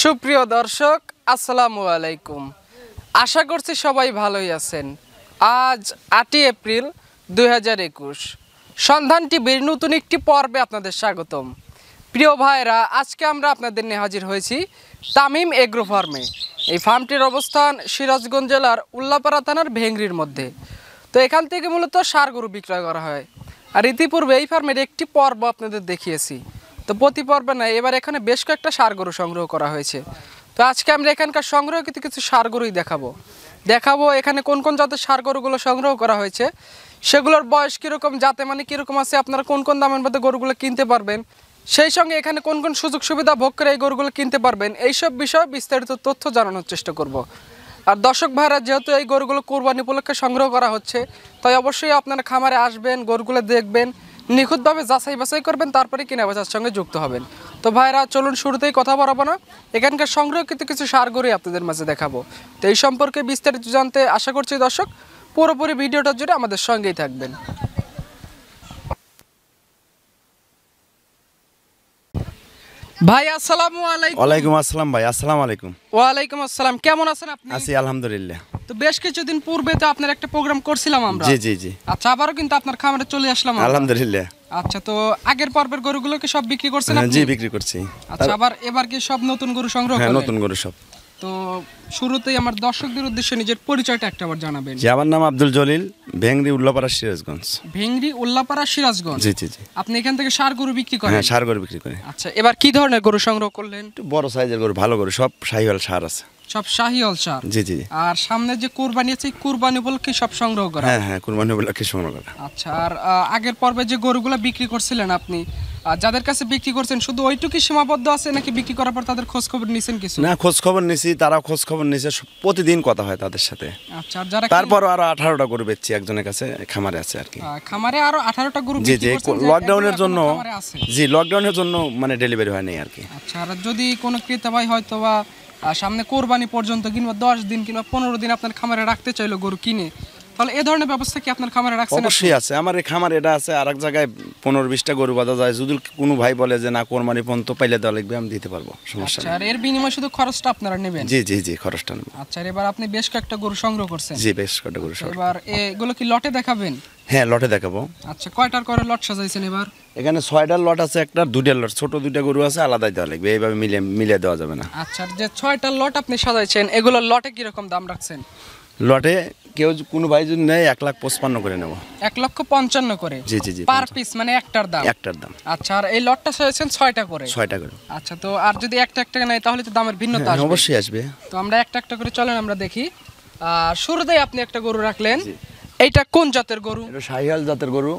সুপ্রিয় দর্শক আসসালামু আলাইকুম। আশা করছি সবাই ভালোই আছেন। আজ 8 এপ্রিল 2021 সন্ধান টিভির নতুন একটি পর্বে আপনাদের স্বাগতম। প্রিয় ভাইরা, আজকে আমরা আপনাদের নিয়ে হাজির হয়েছি তামিম এগ্রো ফার্মে। এই ফার্মটির অবস্থান সিরাজগঞ্জ জেলার উল্লাপাড়া থানার ভেংরির মধ্যে। তো এখান থেকে মূলত ষাঁড় গরু বিক্রয় করা হয়। আর ইতিপূর্বে এই ফার্মের একটি পর্ব আপনাদের দেখিয়েছি। তো প্রতি পর্বে নয়, এবার এখানে বেশ কয়েকটা ষাঁড় গরু সংগ্রহ করা হয়েছে। তো আজকে আমরা এখানকার সংগ্রহকৃত কিছু ষাঁড় গরুই দেখাবো এখানে কোন কোন জাতের ষাঁড় গরুগুলো সংগ্রহ করা হয়েছে, সেগুলোর বয়স কীরকম, জাতে মানে কীরকম আছে, আপনারা কোন কোন দামের মধ্যে গরুগুলো কিনতে পারবেন, সেই সঙ্গে এখানে কোন কোন সুযোগ সুবিধা ভোগ করে এই গরুগুলো কিনতে পারবেন, এইসব বিষয়ে বিস্তারিত তথ্য জানানোর চেষ্টা করব। আর দর্শক ভাইরা, যেহেতু এই গরুগুলো কোরবানি উপলক্ষে সংগ্রহ করা হচ্ছে, তাই অবশ্যই আপনারা খামারে আসবেন, গরুগুলো দেখবেন, নিখুঁতভাবে যাচাই বাছাই করবেন, তারপরে কিনা বেচার সঙ্গে যুক্ত হবেন। তো ভাইরা চলুন, শুরুতেই কথা বলবো না, এখানকার সংগ্রহকৃত কিছু ষাঁড় গরুই আপনাদের মাঝে দেখাবো। তো এই সম্পর্কে বিস্তারিত জানতে আশা করছি দর্শক পুরোপুরি ভিডিওটা জুড়ে আমাদের সঙ্গেই থাকবেন। ভাই আসসালামু আলাইকুম। ওয়ালাইকুম আসসালাম ভাই। আসসালামু আলাইকুম। ওয়ালাইকুম আসসালাম। কেমন আছেন আপনি? আছি আলহামদুলিল্লাহ। তো বেশ কিছুদিন পূর্বে তো আপনার একটা প্রোগ্রাম করছিলাম আমরা। জি জি জি। আচ্ছা, আবারও কিন্তু আপনার খামারে চলে আসলাম আলহামদুলিল্লাহ। আচ্ছা, তো আগের পর্বের গরুগুলো কি সব বিক্রি করছেন আপনি? জি, বিক্রি করছি। আচ্ছা, আবার এবার কি সব নতুন গরু সংগ্রহ করলেন? হ্যাঁ, নতুন গরু সব। তো শুরুতেই আমার দর্শকদের উদ্দেশ্যে নিজের পরিচয়টা একটাবার জানাবেন। জি, আমার নাম আব্দুল জলিল, ভেংরি উল্লাপাড়া সিরাজগঞ্জ। ভেংরি উল্লাপাড়া সিরাজগঞ্জ। জি জি জি। আপনি এখান থেকে ষাঁড় গরু বিক্রি করেন? হ্যাঁ, ষাঁড় গরু বিক্রি করে। আচ্ছা, এবার কি ধরনের গরু সংগ্রহ করলেন? একটু বড় সাইজের গরু, ভালো গরু, সব শাহিওয়াল ষাঁড় আছে। সব শাহিওয়াল ষাঁড়? জি জি। আর সামনে যে কুরবানি আছে, কুরবানি উপলক্ষে সব সংগ্রহ করা? হ্যাঁ হ্যাঁ, কুরবানি উপলক্ষে সংগ্রহ করা। আচ্ছা, আর আগের পর্বে যে গরুগুলো বিক্রি করছিলেন আপনি, যাদের কাছে বিক্রি করছেন শুধু ওইটুকুই সীমাবদ্ধ আছে, নাকি বিক্রি করার পর তাদের খোঁজ খবর নিছেন কিছু? না, খোঁজ খবর নিছি, তারা খোঁজ খবর নিছে, প্রতিদিন কথা হয় তাদের সাথে। আচ্ছা, আর যারা তারপর আরো 18টা গরু বেচছি একজনের কাছে, খামারে আছে আর কি। খামারে আরো 18টা গরু জি বিক্রি জি। করছেন? লকডাউনের জন্য, খামারে আছে? জি, লকডাউনের জন্য মানে ডেলিভারি হয় নাই আর কি। আচ্ছা, আর যদি কোনো ক্রেতা ভাই হয়তো বা সামনে কোরবানি পর্যন্ত কিংবা 10 দিন কিংবা 15 দিন আপনার খামারে রাখতে চাইলো গরু কিনে, তাহলে এই ধরনের ব্যবস্থা কি আপনার খামারে রাখছেন? অবশ্যই আছে, আমার এই খামার এটা আছে। আর এক জায়গায় 15-20টা গরু বাঁধা যায়, যদি কোনো ভাই বলে যে না কোরবানি পর্যন্ত পাইলে দেওয়া লাগবে, আমি দিতে পারবো, সমস্যা আচ্ছা, নেই। আর এর বিনিময়ে শুধু খরচটা আপনারা নেবেন? জি জি জি, খরচটা নেব। আচ্ছা, এবার আপনি বেশ কয়েকটা গরু সংগ্রহ করছেন? জি, বেশ কয়েকটা গরু। এবার এগুলো কি লটে দেখাবেন? হ্যাঁ, লটে দেখাবো। আচ্ছা, কয়টার করে লট সাজাইছেন এবার? এখানে 6টার লট আছে, একটা 2টার লট, ছোট 2টা গরু আছে, আলাদাই দেওয়া লাগবে, এইভাবে মিলিয়ে দেওয়া যাবে না। আচ্ছা, যে 6টা লট আপনি সাজাইছেন, এগুলো লটে কিরকম দাম রাখছেন? লটে কেউ কোনো ভাই যদি নেয় 1,55,000 করে নেব। 1,55,000 করে? জি জি জি। পার পিস মানে একটার দাম? একটার দাম। আচ্ছা, আর এই লটটা সাজাইছেন 6টা করে? 6টা করে। আচ্ছা, তো আর যদি একটা একটা নেয় তাহলে তো দামের ভিন্নতা আসবে? অবশ্যই আসবে। তো আমরা একটা একটা করে চলেন আমরা দেখি। শুরুতেই আপনি একটা গরু রাখলেন, এইটা কোন জাতের গরু? এটা শাহিওয়াল জাতের গরু।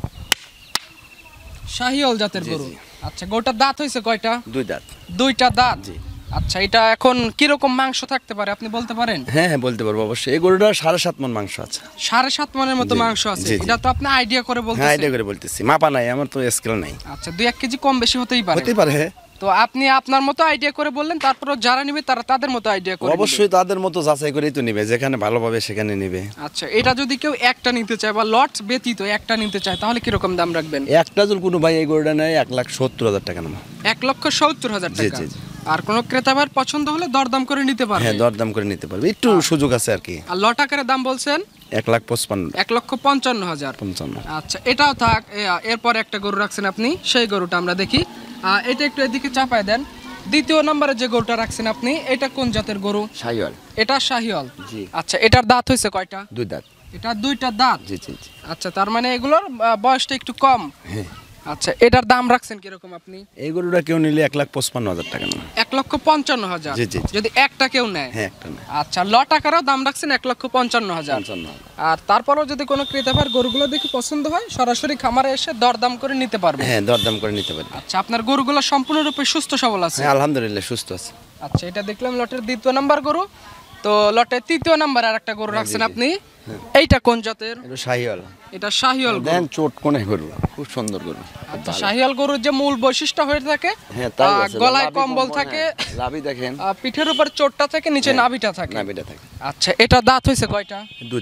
শাহিওয়াল জাতের গরু। আচ্ছা, গরুটার দাঁত হয়েছে কয়টা? 2 দাঁত। 2টা দাঁত? জি। আচ্ছা, এটা এখন কিরকম মাংস থাকতে পারে আপনি বলতে পারেন? হ্যাঁ হ্যাঁ, বলতে পারবো অবশ্যই। এই গরুটা 7.5 মণ মাংস আছে। 7.5 মণের মতো মাংস আছে? এটা তো আপনি আইডিয়া করে বলতেছেন? হ্যাঁ, আইডিয়া করে বলতেছি, মাপা নাই আমার তো, স্কেল নাই। আচ্ছা, 2-1 কেজি কম বেশি হতেই পারে? হতে পারে। তো আপনি আপনার মতো আইডিয়া করে বললেন, তারপর যারা নেবে তারা তাদের মতো আইডিয়া করে? অবশ্যই তাদের মতো যাচাই করেই তো নেবে, যেখানে ভালো পাবে সেখানে নেবে। আচ্ছা, এটা যদি কেউ একটা নিতে চায় বা লট ব্যতীত একটা নিতে চায়, তাহলে কিরকম দাম রাখবেন? একটা যদি কোনো ভাই এই গরুটা নেয় 1,70,000 টাকা নেব। 1,70,000 জি টাকা? জি জি। আর কোন ক্রেতা ভাইয়ের পছন্দ হলে দরদাম করে নিতে পারবে? হ্যাঁ, দরদাম করে নিতে পারবে, একটু সুযোগ আছে আর কি। আর লট আকারে দাম বলছেন? 1,55,000। 1,55,000। 55। আচ্ছা, এটাও থাক। এরপর একটা গরু রাখছেন আপনি, সেই গরুটা আমরা দেখি। এটা একটু এদিকে চাপায় দেন। দ্বিতীয় নম্বরে যে গরুটা রাখছেন আপনি, এটা কোন জাতের গরু? শাহিওয়াল। এটা শাহিওয়াল? জি। আচ্ছা, এটার দাঁত হয়েছে কয়টা? 2 দাঁত। এটা 2টা দাঁত? জি জি জি। আচ্ছা, তার মানে এগুলোর বয়সটা একটু কম। হ্যাঁ। আচ্ছা, এটার দাম রাখছেন কিরকম আপনি? এই গরুটা কেউ নিলে 1,55,000 টাকা নেব। 1,55,000? জি জি। যদি একটা কেউ নেয়? হ্যাঁ, একটা নেয়। আচ্ছা, লট আকারেও দাম রাখছেন 1,55,000। আর তারপরেও যদি কোনো ক্রেতা ভাইয়ের গরুগুলো দেখে পছন্দ হয়, সরাসরি খামারে এসে দরদাম করে নিতে পারবে? হ্যাঁ, দরদাম করে নিতে পারবে। আচ্ছা, আপনার গরুগুলো সম্পূর্ণরূপে সুস্থ সবল আছে? হ্যাঁ, আলহামদুলিল্লাহ সুস্থ আছে। আচ্ছা, এটা দেখলাম লটের 2য় নাম্বার গরু। তো লটের 3য় নাম্বার আর একটা গরু রাখছেন আপনি, এইটা কোন জাতের? এটা শাহিওয়াল। এটা শাহিওয়াল গরু? দেন চোট কোনে গরু, খুব সুন্দর গরু। আচ্ছা, শাহিওয়াল গরুর যে মূল বৈশিষ্ট্য হয়ে থাকে, হ্যাঁ, তাই আছে। গলায় কম্বল থাকে, লাভি দেখেন, পিঠের উপর চোটটা থাকে, নিচে নাভিটা থাকে। নাভিটা থাকে। আচ্ছা, এটা দাঁত হয়েছে কয়টা? 2 দাঁত।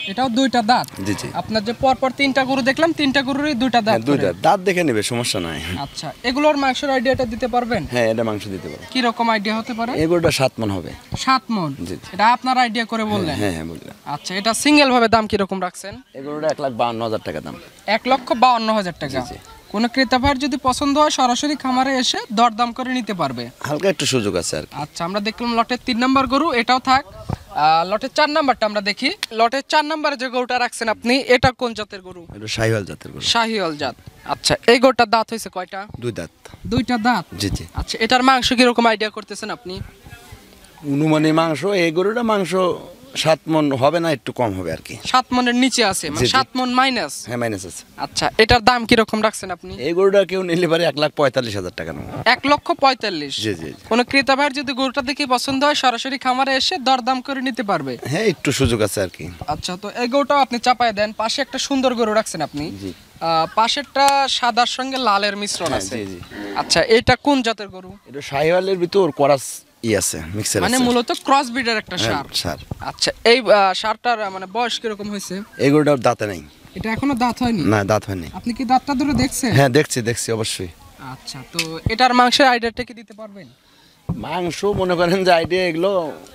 এটাও দুইটা দাঁত। জি জি। আপনার যে পরপর তিনটা গরু দেখলাম, তিনটা গরুরই দুইটা দাঁত হ্যাঁ, দুইটা করে। দাঁত দেখে নেবে, সমস্যা নাই। আচ্ছা, এগুলোর মাংসের আইডিয়াটা দিতে পারবেন? হ্যাঁ, এটা মাংস দিতে পারো। কি রকম আইডিয়া হতে পারে? এগুলোটা 7 মণ হবে। 7 মণ। জি। এটা আপনার আইডিয়া করে বললেন? হ্যাঁ হ্যাঁ, বললাম। আচ্ছা, এটা সিঙ্গেল ভাবে দাম কি রকম রাখছেন? এগুলোটা 1,52,000 টাকা দাম। 1,52,000 টাকা। জি। কোন ক্রেতা ভাইয়ের যদি পছন্দ হয় সরাসরি খামারে এসে দরদাম করে নিতে পারবে। হালকা একটু সুযোগ আছে আর কি। আচ্ছা, আমরা দেখলাম লটের 3 নাম্বার গরু, এটাও থাক। লটের 4 নাম্বারটা আমরা দেখি। লটের 4 নাম্বারে যে গরুটা রাখছেন আপনি, এটা কোন জাতের গরু? এটা শাহিওয়াল জাতের গরু। শাহিওয়াল জাত। আচ্ছা, এই গরুটার দাঁত হয়েছে কয়টা? 2 দাঁত। দুইটা দাঁত। জি জি। আচ্ছা, এটার মাংস কি রকম আইডিয়া করতেছেন আপনি? অনুমানিক মাংস, এই গরুটা মাংস 7 মণ হবে না, একটু কম হবে আর কি। 7 মণের নিচে আছে, মানে জি, জি। 7 মণ মাইনাস। হ্যাঁ, মাইনাস আছে। আচ্ছা, এটার দাম কি রকম রাখছেন আপনি? এই গরুটা কেউ নিলে পারে 1,45,000 টাকা নেব। 1,45,000। জি জি। কোন ক্রেতা ভাইয়ের যদি গরুটা দেখে পছন্দ হয় সরাসরি খামারে এসে দরদাম করে নিতে পারবে। হ্যাঁ, একটু সুযোগ আছে আর কি। আচ্ছা, তো এই গরুটাও আপনি চাপায় দেন। পাশে একটা সুন্দর গরু রাখছেন আপনি। জি। পাশেরটা সাদার সঙ্গে লালের মিশ্রণ হ্যাঁ, আছে। জি জি। আচ্ছা, এটা কোন জাতের গরু? এটা শাহিওয়ালের ভিতর করাস আছে, মিক্সার আছে। মানে মূলত ক্রস ব্রিডের একটা হ্যাঁ, সার। সার। আচ্ছা, এই সারটার মানে বয়স কিরকম হয়েছে? এই গরুটার দাঁতে নেই। এটা এখনো দাঁত হয়নি? না, দাঁত হয়নি। আপনি কি দাঁতটা ধরে দেখছেন? হ্যাঁ, দেখছি অবশ্যই। আচ্ছা, তো এটার মাংসের আইডিয়াটা কি দিতে পারবেন? মাংস মনে করেন যে আইডিয়া এগুলো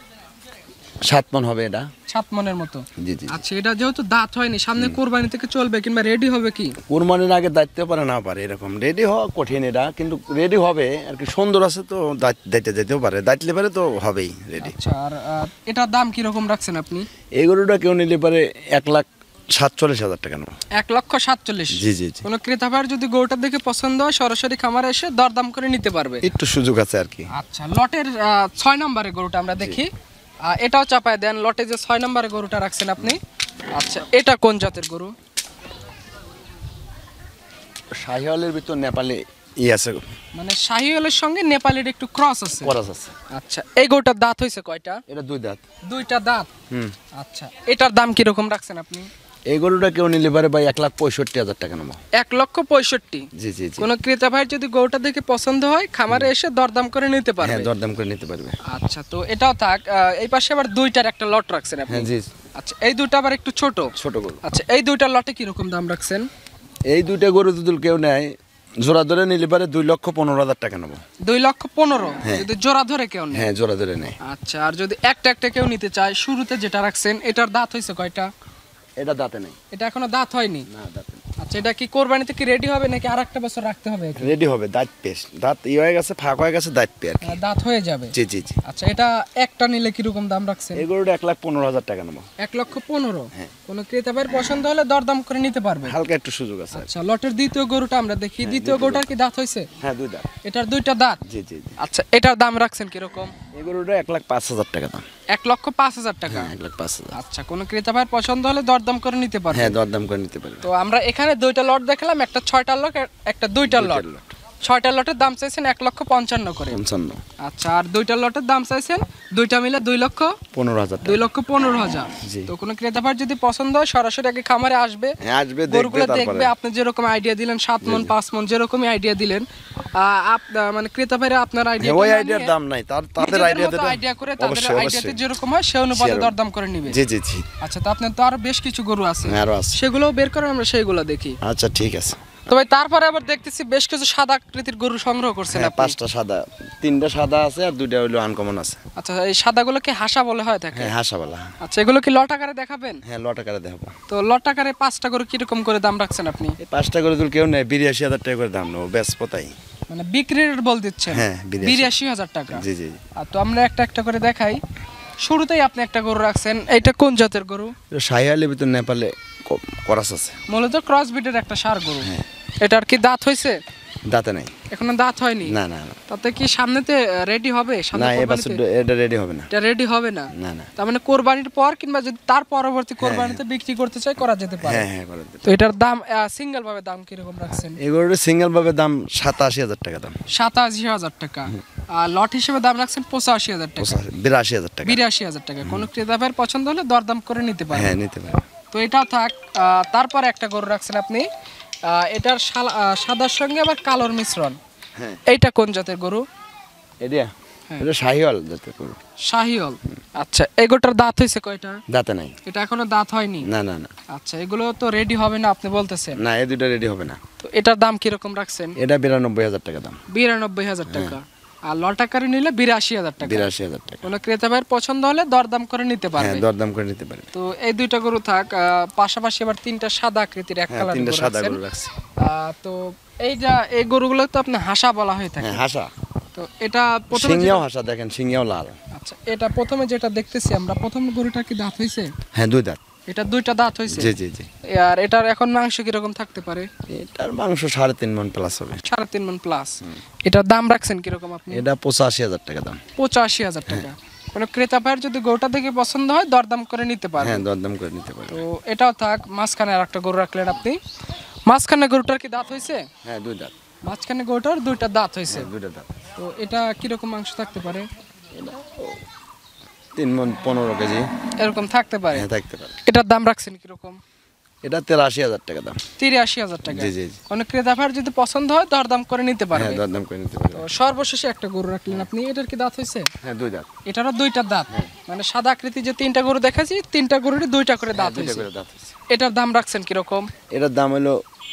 7 মণ হবে এটা। 7 মণের মতো। জি জি। আচ্ছা, এটা যেহেতু দাঁত হয়নি, সামনে কোরবানি থেকে চলবে কিংবা রেডি হবে কি? কুরবানির আগে দায়িত্ব পারে না পারে, এরকম রেডি হওয়া কঠিন এটা, কিন্তু রেডি হবে আর কি। সুন্দর আছে তো দায়িত্ব যেতেও পারে, দায়িত্বলে পারে তো হবেই রেডি। আচ্ছা, আর এটার দাম কি রকম রাখছেন আপনি? এই গরুটা কেউ নিলে পারে 1,47,000 টাকা নেব। 1,47,000। জি জি জি। কোন ক্রেতা ভাইয়ের যদি গরুটা দেখে পছন্দ হয় সরাসরি খামারে এসে দরদাম করে নিতে পারবে। একটু সুযোগ আছে আর কি। আচ্ছা, লটের 6 নম্বরে গরুটা আমরা দেখি। এটাও চাপায় দেন। লটে যে 6 নম্বরে গরুটা রাখছেন আপনি, আচ্ছা, এটা কোন জাতের গরু? শাহিওয়ালের ভিতর নেপালে আছে, মানে শাহিওয়ালের সঙ্গে নেপালের একটু ক্রস আছে। করাস আছে। আচ্ছা, এই গরুটার দাঁত হয়েছে কয়টা? এটা 2 দাঁত। দুইটা দাঁত। হুম। আচ্ছা, এটার দাম কি রকম রাখছেন আপনি? এই গরুটা কেউ নিলে পারে ভাই 1,65,000 টাকা নেব। 1,65,000। জি জি জি। কোন ক্রেতা ভাইয়ের যদি গরুটা দেখে পছন্দ হয় খামারে এসে দরদাম করে নিতে হ্যাঁ, পারবে। দরদাম করে নিতে পারবে। আচ্ছা, তো এটাও থাক। এই পাশে আবার দুইটার একটা লট রাখছেন আপনি। হ্যাঁ জি। আচ্ছা, এই দুইটা আবার একটু ছোট। ছোট গরু। আচ্ছা, এই দুইটা লটে কি রকম দাম রাখছেন? এই দুইটা গরু যদি কেউ নেয় জোড়া ধরে নিলে পারে 2,15,000 টাকা নেব। 2,15,000 হ্যাঁ। যদি জোড়া ধরে কেউ নেয়। হ্যাঁ, জোড়া ধরে নেয়। আচ্ছা, আর যদি একটা একটা কেউ নিতে চায়, শুরুতে যেটা রাখছেন এটার দাঁত হয়েছে কয়টা? এটা দাঁতে নেই। এটা এখনো দাঁত হয়নি? না, দাঁতে নেই। আচ্ছা, এটা কি কোরবানিতে কি রেডি হবে নাকি আরেকটা বছর রাখতে হবে? রেডি হবে, দাঁত পেশ, দাঁত হয়ে গেছে, ফাঁক হয়ে গেছে, দাঁত পে আর কি। দাঁত হয়ে যাবে। জি জি জি। আচ্ছা, এটা একটা নিলে কি রকম দাম রাখছেন? এই গরুটা 1,15,000 টাকা নেব। 1,15,000। হ্যাঁ। কোন ক্রেতা ভাইয়ের পছন্দ হলে দরদাম করে নিতে পারবে। হালকা একটু সুযোগ আছে। আচ্ছা, লটের দ্বিতীয় গরুটা আমরা দেখি। দ্বিতীয় গরুটার কি দাঁত হয়েছে? হ্যাঁ, 2 দাঁত। এটার দুইটা দাঁত। জি জি জি। আচ্ছা, এটার দাম রাখছেন কিরকম? এই গরুটা 1,05,000 টাকা দাম। 1,05,000 টাকা। হ্যাঁ, 1,05,000। আচ্ছা, কোন ক্রেতা ভাইয়ের পছন্দ হলে দরদাম করে নিতে পারবে। হ্যাঁ, দরদাম করে নিতে পারবে। তো আমরা এখানে দুইটা লট দেখলাম, একটা 6টা লট, একটা 2টা লট। 6টা লটের দাম চাইছেন 1,55,000 করে। 55। আচ্ছা, আর 2টা লটের দাম চাইছেন দুইটা মিলে 15,000 টাকা। 2,15,000। জি। তো কোনো ক্রেতা ভাইয়ের যদি পছন্দ হয় সরাসরি আগে খামারে আসবে, হ্যাঁ, আসবে, গরুগুলো দেখবে, দেখবে। তারপরে আপনি যেরকম আইডিয়া দিলেন 7 মণ 5 মণ যেরকমই আইডিয়া দিলেন, মানে ক্রেতা ভাইরা আপনার আইডিয়া ওই আইডিয়ার দাম নাই, তাদের আইডিয়াতে আইডিয়া করে তাদের অবশ্যই আইডিয়াতে অবশ্যই। যেরকম হয় সেই অনুপাতে সেরকম। দরদাম করে নিবে। জি জি জি। আচ্ছা, তো আপনার তো আরো বেশ কিছু গরু আছে, হ্যাঁ, আরো আছে। সেগুলোও বের করে আমরা সেইগুলো দেখি। আচ্ছা, ঠিক আছে। তো ভাই, তারপরে আবার দেখতেছি বেশ কিছু সাদা আকৃতির গরু সংগ্রহ করছেন হ্যাঁ, আপনি। 5টা সাদা, 3টা সাদা আছে আর 2টা হইলো আনকমন আছে। আচ্ছা, এই সাদাগুলো কি হাসা বলে হয় থাকে? হ্যাঁ, হাসাওয়ালা। আচ্ছা, এগুলো কি লট আকারে দেখাবেন? হ্যাঁ, লট আকারে দেখাবো। তো লট আকারে 5টা গরু কিরকম করে দাম রাখছেন আপনি? এই 5টা করে যদি কেউ নেয় 82,000 টাকা করে দাম নেবো, বেশ পোতাই। মানে বিক্রির রেট বল দিচ্ছেন? হ্যাঁ, 82,000 টাকা। জি জি। আর তো আমরা একটা একটা করে দেখাই। শুরুতেই আপনি একটা গরু রাখছেন, এইটা কোন জাতের গরু? শাহিওয়ালের ভিতর নেপালে করাস আছে। মূলত ক্রস ব্রিডের একটা ষাঁড় গরু। হ্যাঁ। এটার কি দাঁত হয়েছে? দাঁতে নাই। এখনো দাঁত হয়নি? না না না। তাতে কি সামনেতে রেডি হবে? সামনে না, এবার কোরবানিতে? এটা রেডি হবে না। এটা রেডি হবে না? না না। তার মানে কোরবানির পর কিংবা যদি তার পরবর্তী কোরবানিতে বিক্রি করতে চাই করা যেতে পারে। হ্যাঁ হ্যাঁ, করে দিতে। তো এটার দাম সিঙ্গেল ভাবে দাম কিরকম রাখছেন? এগুলোর সিঙ্গেল ভাবে দাম 87,000 টাকা দাম। 87,000 টাকা। আর লট হিসেবে দাম রাখছেন 85,000 টাকা। 82,000 টাকা। 82,000 টাকা। কোনো ক্রেতা ভাইয়ের পছন্দ হলে দরদাম করে নিতে পারেন। হ্যাঁ, নিতে পারে। তো এটাও থাক। তারপরে একটা গরু রাখছেন আপনি, এটার সাদার সঙ্গে আবার কালোর মিশ্রণ। হ্যাঁ। এইটা কোন জাতের গরু? এটা হ্যাঁ। এটা শাহিওয়াল জাতের গরু। শাহিওল। আচ্ছা, এই গরুটার দাঁত হয়েছে কয়টা? দাঁতে নাই। এটা এখনো দাঁত হয়নি? না না না আচ্ছা, এগুলো তো রেডি হবে না আপনি বলতেছেন। না, এই দুইটা রেডি হবে না। তো এটার দাম কিরকম রাখছেন? এটা 92,000 টাকা দাম। 92,000 টাকা। আর লটাকারে নিলে 82,000 টাকা। 82,000 টাকা। কোনো ক্রেতা ভাইয়ের পছন্দ হলে দরদাম করে নিতে হ্যাঁ, পারবে। দরদাম করে নিতে পারে। তো এই দুইটা গরু থাক, পাশাপাশি আবার তিনটা সাদা আকৃতির এক হ্যাঁ, কালার তিনটা গরু সাদা রাখছেন। গরু রাখছি। তো এই গরুগুলো তো আপনি হাসা বলা হয়ে থাকে। হ্যাঁ, হাসা। তো এটা প্রথমে সিংহেও হাসা, দেখেন সিংহেও লাল। আচ্ছা, এটা প্রথমে যেটা দেখতেছি আমরা, প্রথম গরুটা কি দাঁত হয়েছে? হ্যাঁ, দুই দাঁত। এটা দুইটা দাঁত হয়েছে। জি জি জি। আর এটার এখন মাংস কিরকম থাকতে পারে? এটার মাংস 3.5 মণ প্লাস হবে। 3.5 মণ প্লাস। এটার দাম রাখছেন কিরকম আপনি? এটা 85,000 টাকা দাম। 85,000 টাকা। কোনো ক্রেতা ভাইয়ের যদি গরুটা দেখে পছন্দ হয় দরদাম করে নিতে পারবে। হ্যাঁ, দরদাম করে নিতে পারে। তো এটাও থাক। মাঝখানে আর একটা গরু রাখলেন আপনি। মাঝখানে গরুটার কি দাঁত হয়েছে? হ্যাঁ, দুই দাঁত। মাঝখানে গরুটার দুইটা দাঁত হয়েছে। দুইটা দাঁত। তো এটা কিরকম মাংস থাকতে পারে? 3 মণ 15 কেজি এরকম থাকতে পারে। হ্যাঁ, থাকতে পারে। এটার দাম রাখছেন কিরকম? এটা 83,000 টাকা দাম। 83,000 টাকা। জি জি জি। কোনো ক্রেতা ভাইয়ের যদি পছন্দ হয় দরদাম করে নিতে হ্যাঁ, পারবে। দরদাম করে নিতে পারে। তো সর্বশেষে একটা গরু রাখলেন আপনি। এটার কি দাঁত হয়েছে? হ্যাঁ, দুই দাঁত। এটারও দুইটা দাঁত। মানে সাদা আকৃতি যে তিনটা গরু দেখাচ্ছি, তিনটা গরুরই দুইটা করে দাঁত দুইটা হয়েছে। করে দাঁত হয়েছে। এটার দাম রাখছেন কিরকম? এটার দাম হলো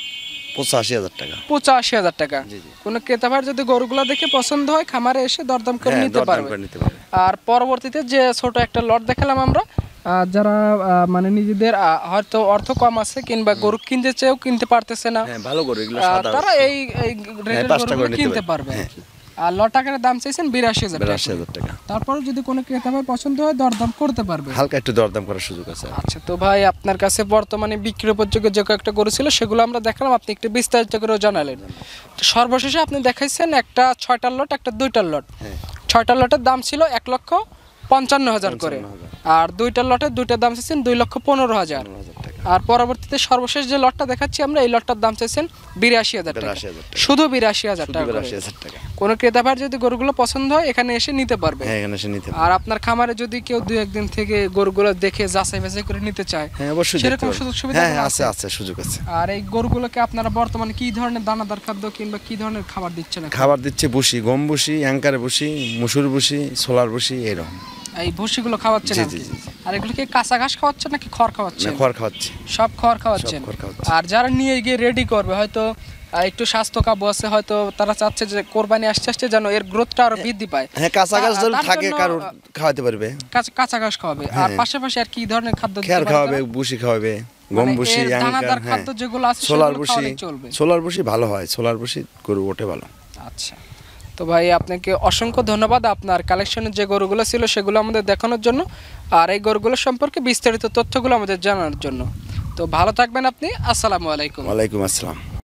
85,000 টাকা। 85,000 টাকা। জি জি। কোনো ক্রেতা ভাইয়ের যদি গরুগুলো দেখে পছন্দ হয় খামারে এসে দরদাম করে হ্যাঁ, নিতে দরদাম পারবে। করে নিতে পারে। আর পরবর্তীতে যে ছোট একটা লট দেখালাম আমরা, যারা মানে নিজেদের হয়তো অর্থ কম আছে কিংবা গরু কিনতে চেয়েও কিনতে পারতেছে না, হ্যাঁ, ভালো গরু এগুলো সাদা। তারা এই রেটের পাঁচটা গরুগুলো করে নিতে কিনতে পারবে। পারবে আর কি। আর লট আকারের দাম চাইছেন 82,000 টাকা। 82,000 টাকা। তারপরে যদি কোনো ক্রেতা ভাই পছন্দ হয় দরদাম করতে পারবে। হালকা একটু দরদাম করার সুযোগ আছে। আচ্ছা, তো ভাই আপনার কাছে বর্তমানে বিক্রি উপযোগ্য যে কয়েকটা গরু ছিল সেগুলো আমরা দেখালাম, আপনি একটু বিস্তারিত করেও জানালেন। তো সর্বশেষে আপনি দেখাইছেন একটা 6টার লট, একটা 2টার লট। হ্যাঁ। 6টার লটের দাম ছিল 1,55,000 করে। আর 2টার লটের দুইটার দাম চাইছেন 2,15,000। 15,000 টাকা। আর পরবর্তীতে সর্বশেষ যে লটটা দেখাচ্ছি আমরা, এই লটটার দাম চাইছেন 82,000 টাকা। 82,000 টাকা। শুধু 82,000 টাকা করে। 82,000 টাকা। কোনো ক্রেতা ভাইয়ের যদি গরুগুলো পছন্দ হয় এখানে এসে নিতে পারবে। হ্যাঁ, এখানে এসে নিতে পারে। আর আপনার খামারে যদি কেউ 2-1 দিন থেকে গরুগুলো দেখে যাচাই বাছাই করে নিতে চায়, হ্যাঁ, অবশ্যই দেখতে সেরকম পারে। সুযোগ সুবিধা হ্যাঁ, কোনো আছে আছে, সুযোগ আছে। আর এই গরুগুলোকে আপনারা বর্তমানে কি ধরনের দানাদার খাদ্য কিংবা কি ধরনের খাবার দিচ্ছেন এখন? খাবার দিচ্ছে ভুসি, গম ভুসি, অ্যাঙ্কারে ভুসি, মুসুর ভুসি, সোলার ভুসি, এরকম। এই ভুসিগুলো খাওয়াচ্ছেন জি, আর কি? জি, জি। আর এগুলো কি কাঁচা ঘাস খাওয়াচ্ছেন নাকি খড় না, খাওয়াচ্ছেন? খড় খাওয়াচ্ছে। সব খড় খাওয়াচ্ছেন। সব খড় খাওয়াচ্ছে। আর যারা নিয়ে গিয়ে রেডি করবে, হয়তো একটু স্বাস্থ্য কাবু আছে, হয়তো তারা চাচ্ছে যে কোরবানি আসতে আসতে যেন এর গ্রোথটা আরো বৃদ্ধি পায়। হ্যাঁ, কাঁচা ঘাস যদি তার থাকে জন্য, কারোর খাওয়াতে পারবে। কাঁচা ঘাস খাওয়াবে। আর পাশাপাশি আর কি ধরনের খাদ্য দিতে খেয়ার পারে খাওয়াবে, তারা? ভুসি খাওয়াবে, গম মানে ভুসি, এর অ্যাঙ্কার। দানাদার হ্যাঁ, খাদ্য যেগুলো আছে সোলার সেগুলো ভুসি। খাওয়ালেই চলবে। সোলার ভুসি ভালো হয়, সোলার ভুসি গরু ওঠে ভালো। আচ্ছা, তো ভাই আপনাকে অসংখ্য ধন্যবাদ আপনার কালেকশনের যে গরুগুলো ছিল সেগুলো আমাদের দেখানোর জন্য, আর এই গরুগুলো সম্পর্কে বিস্তারিত তথ্যগুলো আমাদের জানানোর জন্য। তো ভালো থাকবেন আপনি। আসসালামু আলাইকুম। ওয়ালাইকুম আসসালাম।